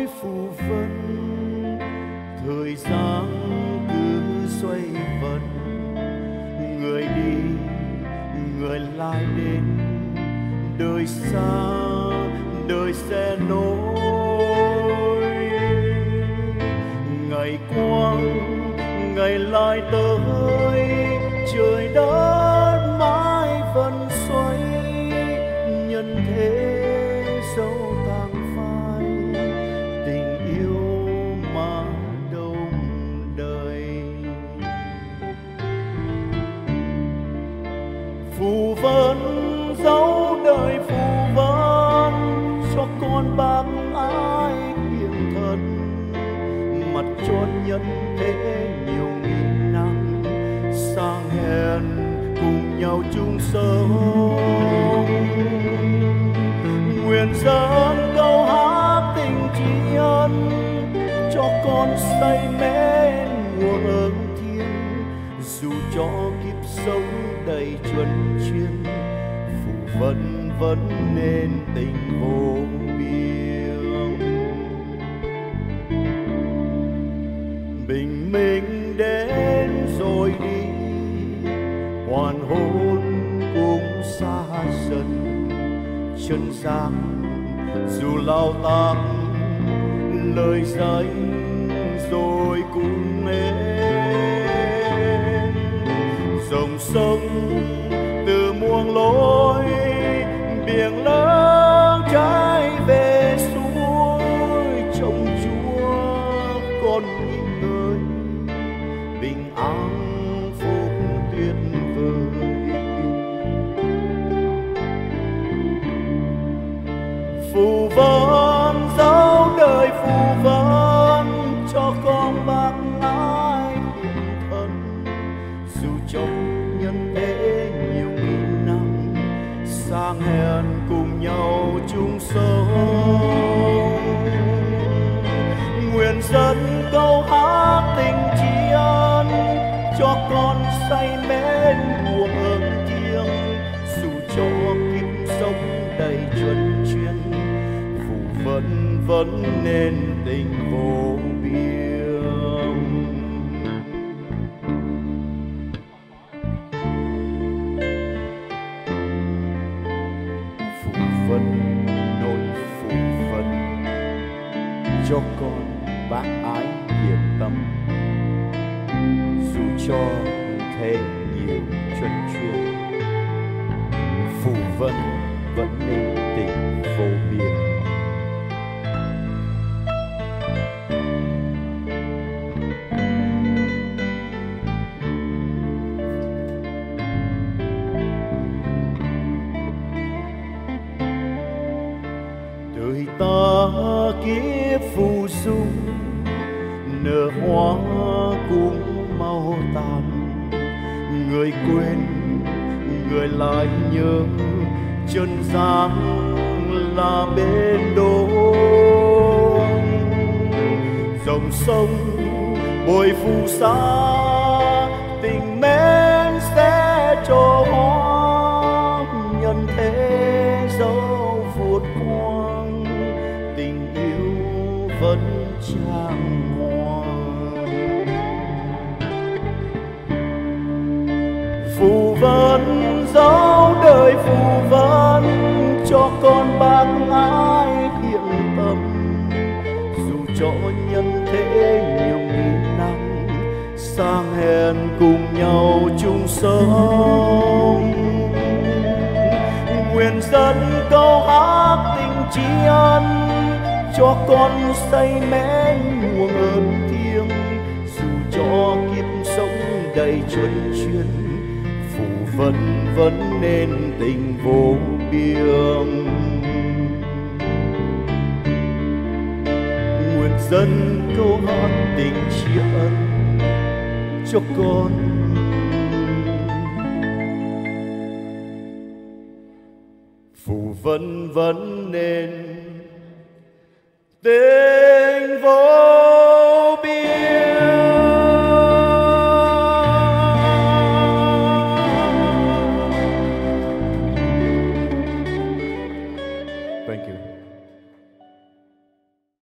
phù vân, thời gian cứ xoay vần, người đi người lại đến, đời xa đời sẽ nối. Ngày qua ngày lại tới, trời đất mãi vẫn xoay, nhân thế dẫu tàn phai, tình yêu mà đông đời. Phù vân dẫu đời phù vân, cho con bác ái hiền thần, mặt tròn nhân thế nhiều nghìn năm, sang hẹn cùng nhau chung sống. Nguyện dâng câu hát tình tri ân, cho con say mến mùa ơn thiên, dù cho kiếp sống đầy chuẩn chuyên, phù vân vẫn nên tình vô biên. Bình minh đến rồi đi, hoàn hôn cũng xa dần, chân gian dù lao tác lời dạy rồi cũng êm. Dòng sông từ muôn lối, biển lớn trái về suối, trông Chúa con nghỉ ngơi, bình an phúc tuyệt vời. Phù vân dẫu đời phù vân, cho con bác ái hiền thần, dù trong nhân thế nhiều nghìn năm, sang hẹn cùng nhau chung sống. Nguyện dẫn câu hát tình tri ân, cho con say mến buông ơn thiêng, dù cho kiếp sống đầy chuẩn chuyên, phù vân vẫn nên tình vô biên. Phù vân nỗi phù vân, cho con bác ái hiền tâm, dù cho thế nhiều chuẩn chuyên, phù vân vẫn nên tình vô biên. Đời ta kiếp phù du, nở hoa cũng mau tàn, người quên người lại nhớ, chân gian là bên đô. Dòng sông bồi phù sa, tình mến sẽ trổ hoa, nhân thế dẫu vụt quang, tình yêu vẫn trang hoàng. Phù vân dẫu đời phù vân, cho con bác ái hiền tâm, dù cho nhân thế nhiều nghìn năm, sang hẹn cùng nhau chung sống. Nguyện dẫn câu hát tình tri ân, cho con say mến muôn ơn thiêng, dù cho kiếp sống đầy chuẩn chuyên, phù vân vẫn nên tình vô biên. Nguyện dân câu hát tình tri ân, cho con phù vân vẫn nên tình